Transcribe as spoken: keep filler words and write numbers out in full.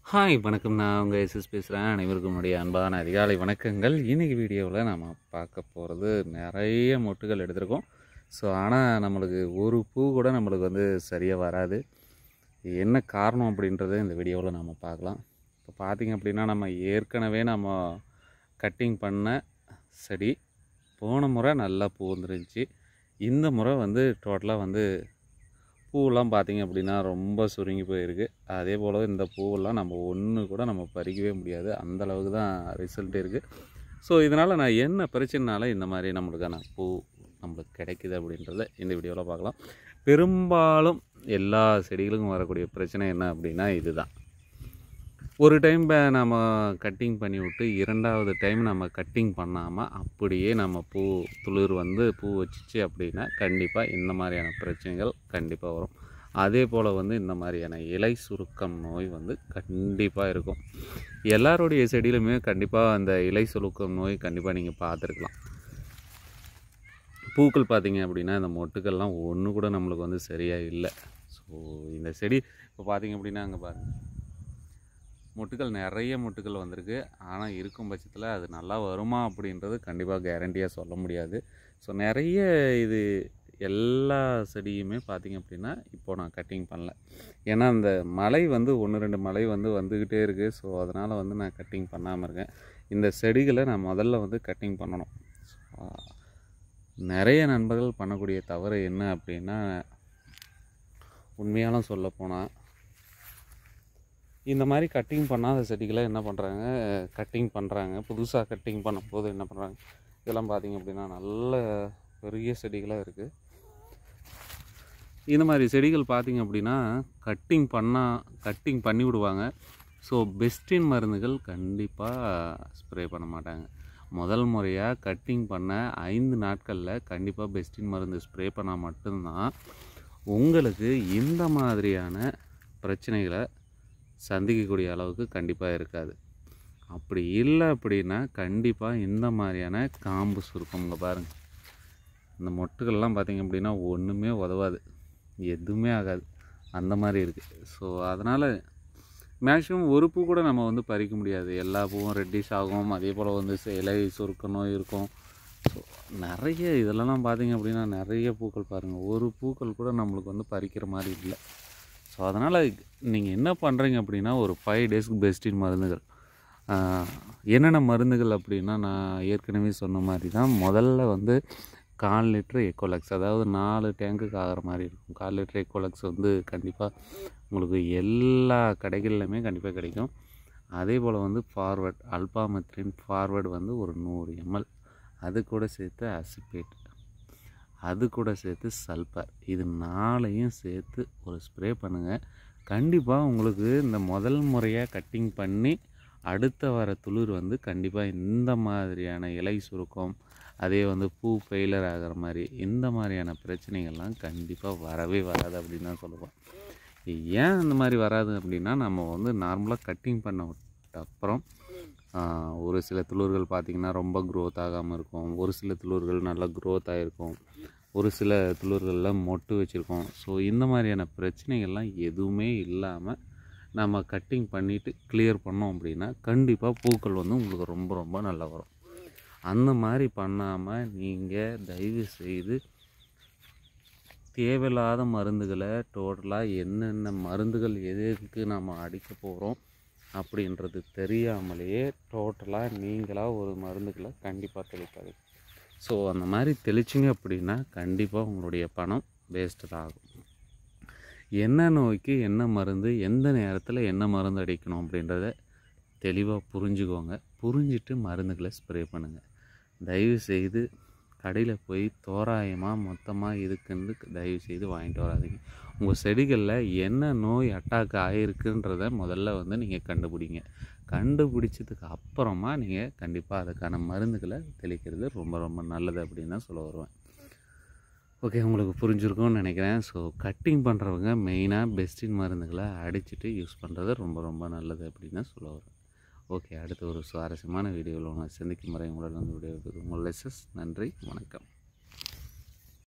Hi வணக்கம். நான் உங்கள் எஸ்எஸ் பேசுகிறேன். அனைவருக்கும் என்னுடைய அன்பான அதிகாலை வணக்கங்கள். இன்றைக்கி வீடியோவில் நம்ம பார்க்க போகிறது நிறைய மொட்டுகள் எடுத்திருக்கோம். ஸோ ஆனால் நம்மளுக்கு ஒரு பூ கூட நம்மளுக்கு வந்து சரியாக வராது. என்ன காரணம் அப்படின்றத இந்த வீடியோவில் நம்ம பார்க்கலாம். இப்போ பார்த்திங்க அப்படின்னா நம்ம ஏற்கனவே நம்ம கட்டிங் பண்ண செடி போன முறை நல்லா பூ வந்துருந்துச்சு. இந்த முறை வந்து டோட்டலாக வந்து பூவெல்லாம் பார்த்திங்க அப்படின்னா ரொம்ப சுருங்கி போயிருக்கு. அதே போல் இந்த பூவெல்லாம் நம்ம ஒன்று கூட நம்ம பறிக்கவே முடியாது, அந்தளவுக்கு தான் ரிசல்ட் இருக்குது. ஸோ இதனால் நான் என்ன பிரச்சனைனால இந்த மாதிரி நம்மளுக்கான பூ நம்மளுக்கு கிடைக்குது அப்படின்றத இந்த வீடியோவில் பார்க்கலாம். பெரும்பாலும் எல்லா செடிகளுக்கும் வரக்கூடிய பிரச்சனை என்ன அப்படின்னா இதுதான். ஒரு டைம் நம்ம கட்டிங் பண்ணி விட்டு இரண்டாவது டைம் நம்ம கட்டிங் பண்ணாமல் அப்படியே நம்ம பூ துளிர் வந்து பூ வச்சிச்சு அப்படின்னா கண்டிப்பாக இந்த மாதிரியான பிரச்சனைகள் கண்டிப்பாக வரும். அதே போல் வந்து இந்த மாதிரியான இலை சுருக்கம் நோய் வந்து கண்டிப்பாக இருக்கும். எல்லாருடைய செடியிலுமே கண்டிப்பாக அந்த இலை சுருக்கம் நோய் கண்டிப்பாக நீங்கள் பார்த்துருக்கலாம். பூக்கள் பார்த்திங்க அப்படின்னா இந்த மொட்டுக்கள்லாம் ஒன்று கூட நம்மளுக்கு வந்து சரியாக இல்லை. ஸோ இந்த செடி இப்போ பார்த்திங்க அப்படின்னா அங்கே பாருங்கள், மொட்டுக்கள் நிறைய மொட்டுக்கள் வந்திருக்கு. ஆனால் இருக்கும் பட்சத்தில் அது நல்லா வருமா அப்படின்றது கண்டிப்பாக கேரண்டியாக சொல்ல முடியாது. ஸோ நிறைய இது எல்லா செடியுமே பார்த்திங்க அப்படின்னா இப்போது நான் கட்டிங் பண்ணல. ஏன்னா அந்த மழை வந்து ஒன்று ரெண்டு மழை வந்து வந்துக்கிட்டே இருக்குது. ஸோ அதனால் வந்து நான் கட்டிங் பண்ணாமல் இருக்கேன். இந்த செடிகளை நான் முதல்ல வந்து கட்டிங் பண்ணணும். நிறைய நண்பர்கள் பண்ணக்கூடிய தவறு என்ன அப்படின்னா, உண்மையாலும் சொல்ல போனால் இந்த மாதிரி கட்டிங் பண்ணாத செடிகளை என்ன பண்ணுறாங்க, கட்டிங் பண்ணுறாங்க. புதுசாக கட்டிங் பண்ணும்போது என்ன பண்ணுறாங்க, இதெல்லாம் பார்த்திங்க அப்படின்னா நல்ல பெரிய செடிகளாக இருக்குது. இந்த மாதிரி செடிகள் பார்த்திங்க அப்படின்னா கட்டிங் பண்ணால் கட்டிங் பண்ணி விடுவாங்க. ஸோ பெஸ்டின் மருந்துகள் கண்டிப்பாக ஸ்ப்ரே பண்ண மாட்டாங்க. முதல் முறையாக கட்டிங் பண்ண ஐந்து நாட்களில் கண்டிப்பாக பெஸ்டின் மருந்து ஸ்ப்ரே பண்ணால் மட்டும்தான் உங்களுக்கு இந்த மாதிரியான பிரச்சனைகளை சந்திக்கக்கூடிய அளவுக்கு கண்டிப்பாக இருக்காது. அப்படி இல்லை அப்படின்னா கண்டிப்பாக இந்த மாதிரியான காம்பு சுருக்கம்ங்க பாருங்கள், இந்த மொட்டுகள்லாம் பார்த்திங்க அப்படின்னா ஒன்றுமே உதவாது, எதுவுமே ஆகாது, அந்த மாதிரி இருக்குது. ஸோ அதனால் மேக்ஸிமம் ஒரு பூ கூட நம்ம வந்து பறிக்க முடியாது. எல்லா பூவும் ரெட்டிஷ் ஆகும். அதே போல் வந்து இலை சுருக்க நோய் இருக்கும். ஸோ நிறைய இதெல்லாம் பார்த்திங்க அப்படின்னா நிறைய பூக்கள் பாருங்கள், ஒரு பூக்கள் கூட நம்மளுக்கு வந்து பறிக்கிற மாதிரி இல்லை. ஸோ அதனால் நீங்கள் என்ன பண்ணுறீங்க அப்படின்னா ஒரு ஃபைவ் டேஸ்க்கு பெஸ்டின் மருந்துகள் என்னென்ன மருந்துகள் அப்படின்னா, நான் ஏற்கனவே சொன்ன மாதிரி தான். முதல்ல வந்து கால் லிட்ரு எக்கோலக்ஸ், அதாவது நாலு டேங்குக்கு ஆகிற மாதிரி இருக்கும். கால் லிட்ரு எக்கோலக்ஸ் வந்து கண்டிப்பாக உங்களுக்கு எல்லா கடைகள்லையுமே கண்டிப்பாக கிடைக்கும். அதே போல் வந்து ஃபார்வர்ட் அல்பாமெத்ரின் ஃபார்வர்டு வந்து ஒரு நூறு எம்எல், அது கூட சேர்த்து அசிபேட், அது கூட சேர்த்து சல்பர், இது நாளையும் சேர்த்து ஒரு ஸ்ப்ரே பண்ணுங்கள். கண்டிப்பாக உங்களுக்கு இந்த முதல் முறையாக கட்டிங் பண்ணி அடுத்த வர துளிர் வந்து கண்டிப்பாக இந்த மாதிரியான இலை சுருக்கம், அதே வந்து பூ ஃபெயிலர் ஆகிற மாதிரி இந்த மாதிரியான பிரச்சனைகள்லாம் கண்டிப்பாக வரவே வராது அப்படின்னு தான் சொல்லுவோம். ஏன் இந்த மாதிரி வராது அப்படின்னா, நம்ம வந்து நார்மலாக கட்டிங் பண்ண விட்ட அப்புறம் ஒரு சில துளிர்கள் பார்த்திங்கன்னா ரொம்ப க்ரோத் ஆகாமல் இருக்கும், ஒரு சில துளிர்கள் நல்லா க்ரோத் ஆகிருக்கும், ஒரு சில துளிர்களில் மொட்டு வச்சுருக்கோம். ஸோ இந்த மாதிரியான பிரச்சனைகள்லாம் எதுவுமே இல்லாமல் நம்ம கட்டிங் பண்ணிவிட்டு கிளியர் பண்ணோம் அப்படின்னா கண்டிப்பாக பூக்கள் வந்து உங்களுக்கு ரொம்ப ரொம்ப நல்லா வரும். அந்த மாதிரி பண்ணாமல் நீங்கள் தயவு செய்து தேவையில்லாத மருந்துகளை டோட்டலாக என்னென்ன மருந்துகள் எதுக்கு நம்ம அடிக்க போகிறோம் அப்படின்றது தெரியாமலேயே டோட்டலாக நீங்களாக ஒரு மருந்துகளை கண்டிப்பாக தெளிக்காது. ஸோ அந்த மாதிரி தெளிச்சிங்க அப்படின்னா கண்டிப்பாக உங்களுடைய பணம் வேஸ்ட்டு தான் ஆகும். என்ன நோய்க்கு என்ன மருந்து, எந்த நேரத்தில் என்ன மருந்து அடிக்கணும் அப்படின்றத தெளிவாக புரிஞ்சுக்கோங்க. புரிஞ்சிட்டு மருந்துகளை ஸ்ப்ரே பண்ணுங்கள். தயவு செய்து கடையில் போய் தோராயமாக மொத்தமாக இதுக்குன்னு தயவு செய்து வாங்கிட்டு வராதிங்க. உங்கள் செடிகளில் என்ன நோய் அட்டாக் ஆகிருக்குன்றத முதல்ல வந்து நீங்கள் கண்டுபிடிங்க. கண்டுபிடிச்சதுக்கு அப்புறமா நீங்கள் கண்டிப்பாக அதுக்கான மருந்துகளை தெளிக்கிறது ரொம்ப ரொம்ப நல்லது அப்படின்னு தான் சொல்ல வருவேன். ஓகே, உங்களுக்கு புரிஞ்சுருக்கும்னு நினைக்கிறேன். ஸோ கட்டிங் பண்ணுறவங்க மெயினாக பெஸ்டின் மருந்துகளை அடிச்சுட்டு யூஸ் பண்ணுறது ரொம்ப ரொம்ப நல்லது அப்படின்னு தான் சொல்ல வருவேன். ஓகே, அடுத்த ஒரு சுவாரஸ்யமான வீடியோவில் உங்களை சந்திக்கும் முறை உங்களிடம் விடைபெறுவது உங்கள் எஸ்எஸ். நன்றி, வணக்கம்.